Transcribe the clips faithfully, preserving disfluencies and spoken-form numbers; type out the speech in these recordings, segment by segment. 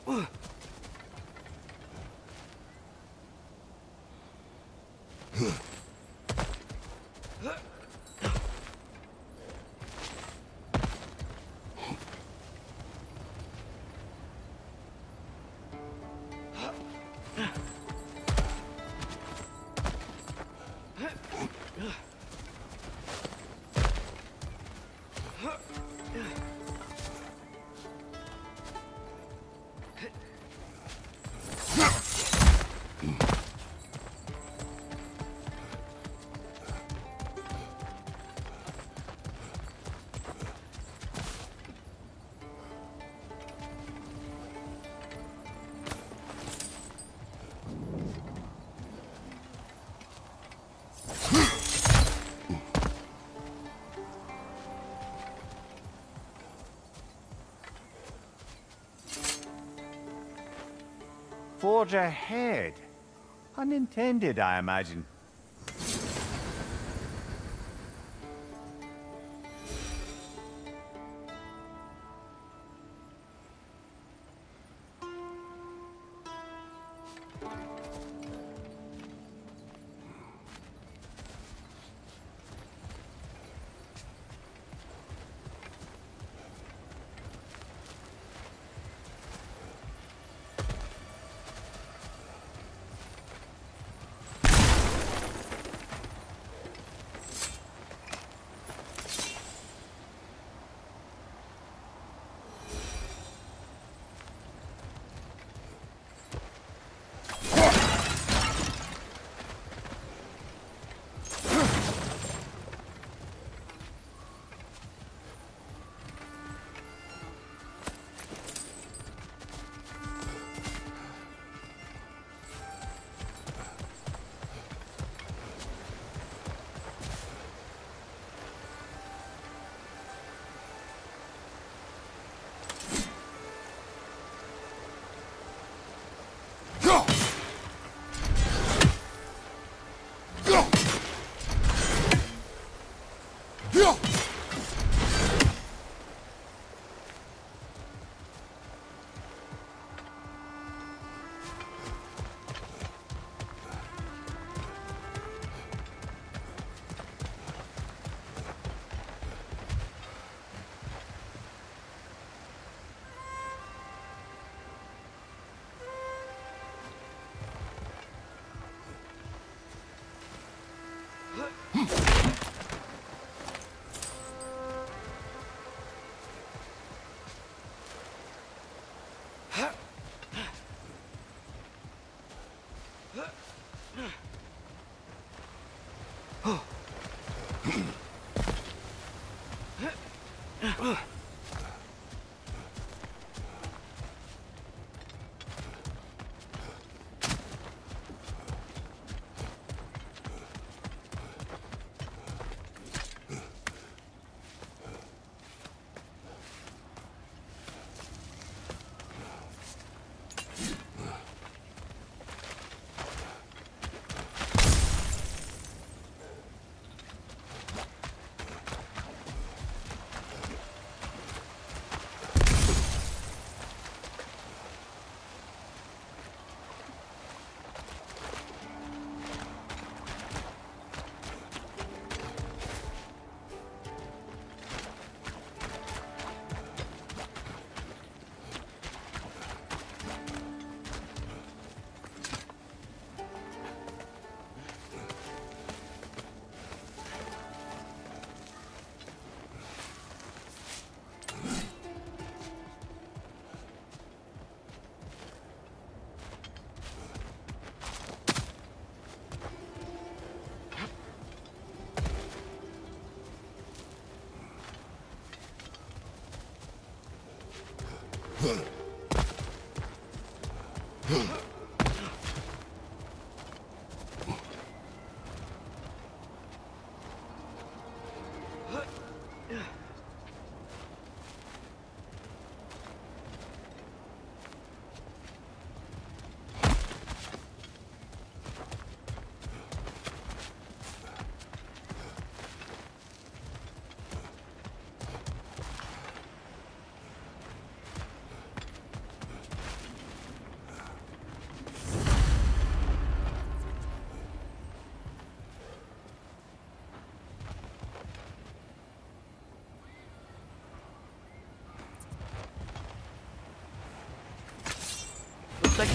Forge ahead. Unintended, I imagine.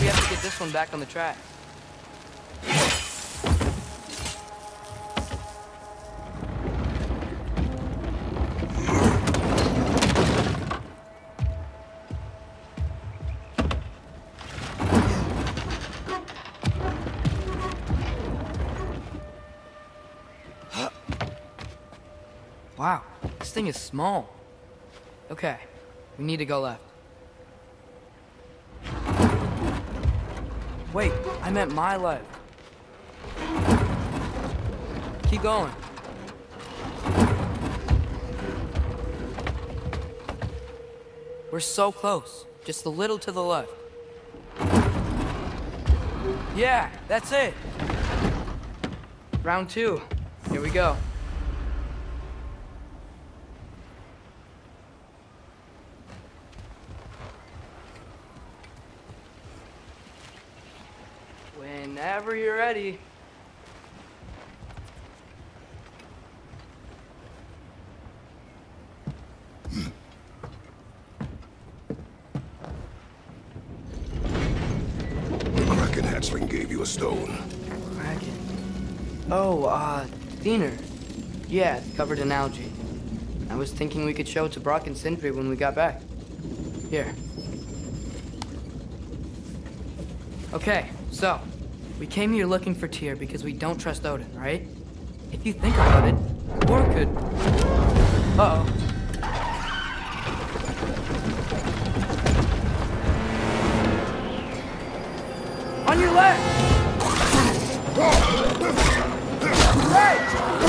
we have to get this one back on the track. Wow, this thing is small. Okay, we need to go left. Wait, I meant my left. Keep going. We're so close, just a little to the left. Yeah, that's it. Round two, here we go. Whenever you're ready. The Kraken hatchling gave you a stone. Kraken? Oh, uh, Diener. Yeah, covered in algae. I was thinking we could show it to Brock and Sindri when we got back. Here. Okay, so, we came here looking for Tyr because we don't trust Odin, right? If you think about it, or could... Uh-oh. On your left! Hey!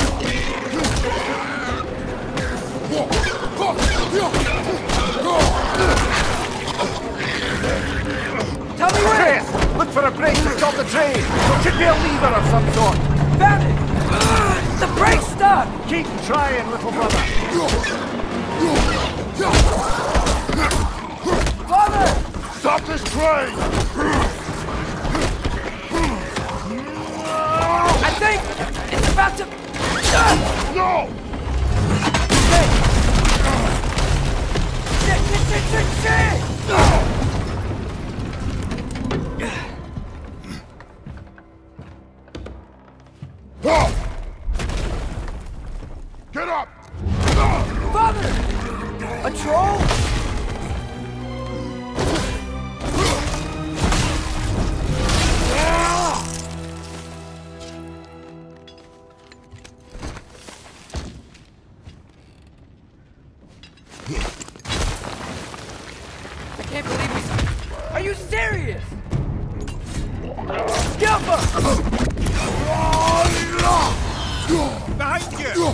Tell me where! Look for a brake to stop the train! Should be a lever of some sort! Found it! Uh, the brake's stuck! Keep trying, little brother! Father! Stop this train! I think it's about to... No! Hey! Shit, shit, shit, shit, shit! No! Get up! Father! A troll? I can't believe we... Are you serious? Skilpa! Behind you!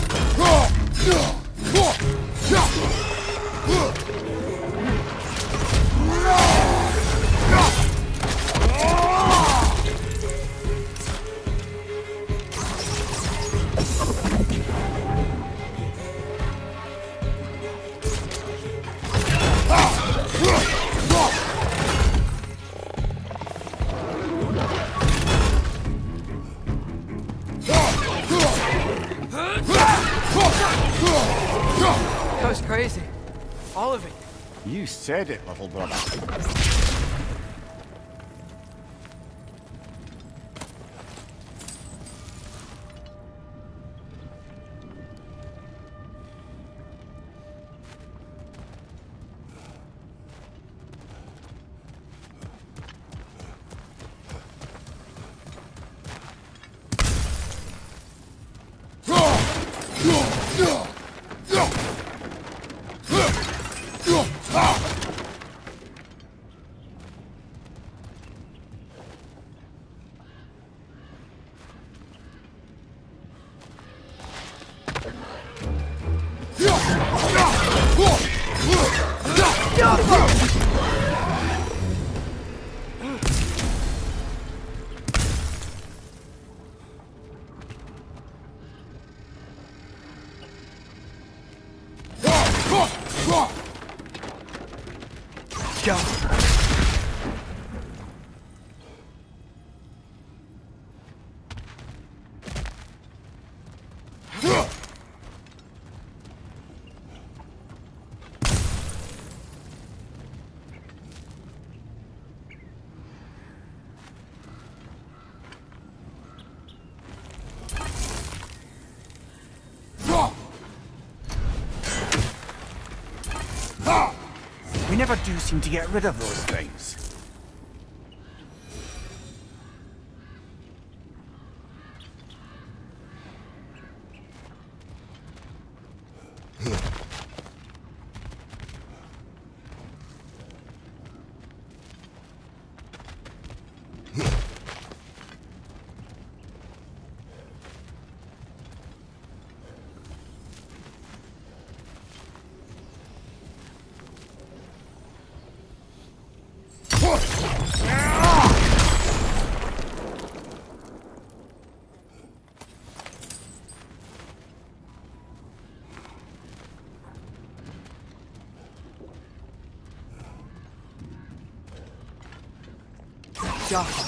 That was crazy. All of it. You said it, little brother. Go. We never do seem to get rid of those things. Josh.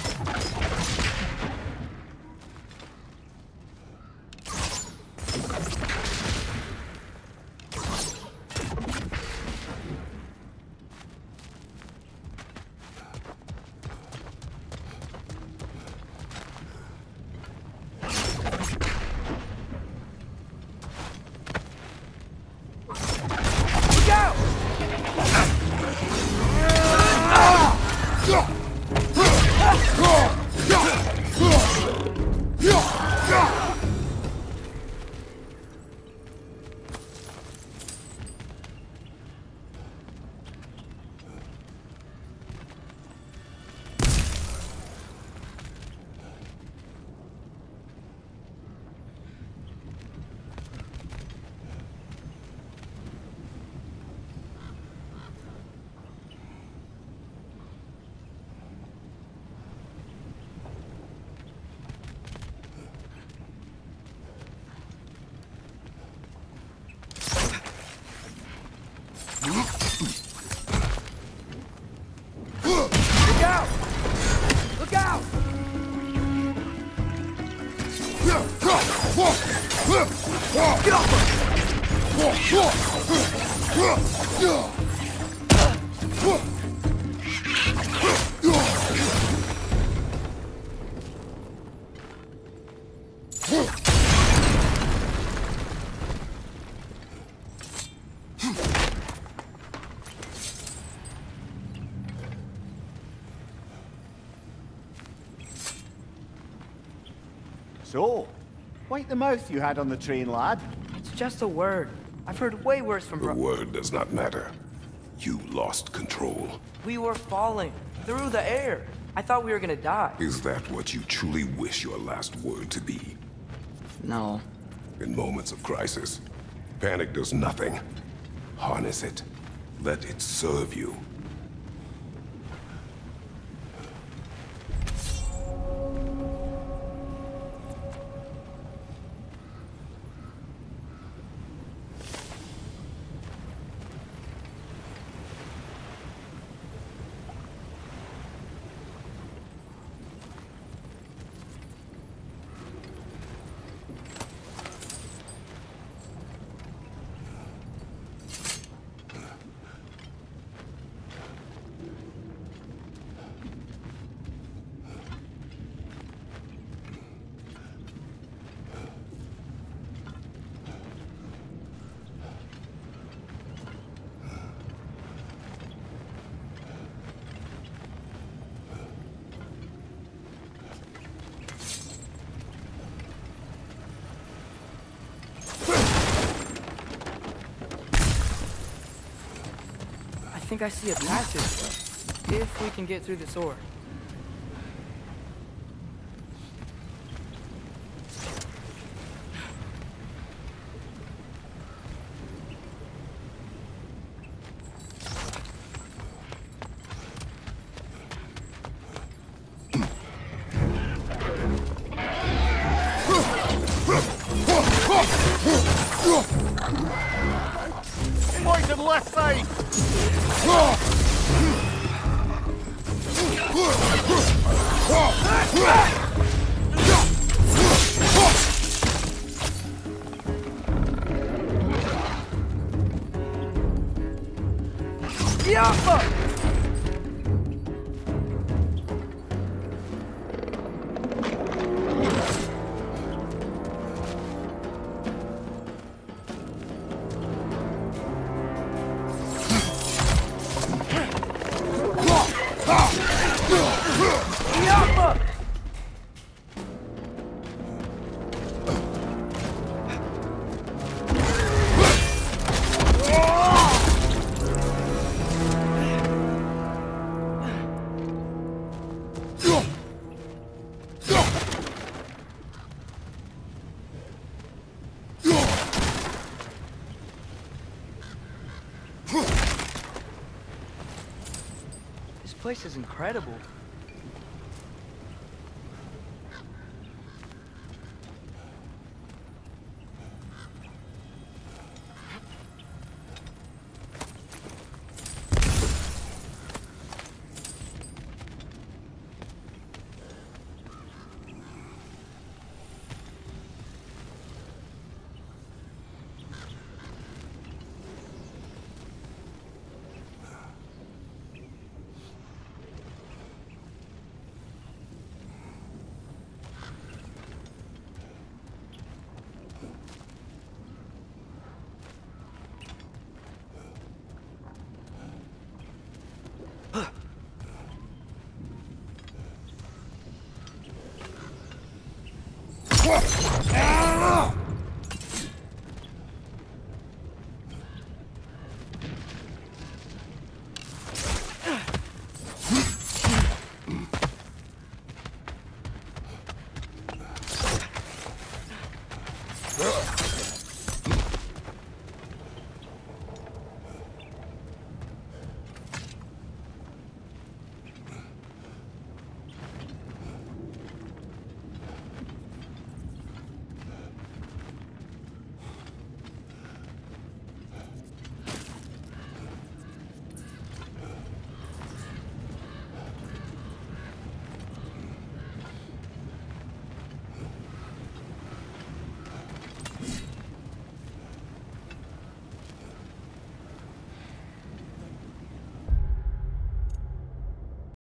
So, wipe the mouth you had on the train, lad. It's just a word. I've heard way worse from The Bro- word does not matter. You lost control. We were falling through the air. I thought we were gonna die. Is that what you truly wish your last word to be? No. In moments of crisis, panic does nothing. Harness it. Let it serve you. I think I see a passage. If we can get through the door. Point to the left side! place is incredible.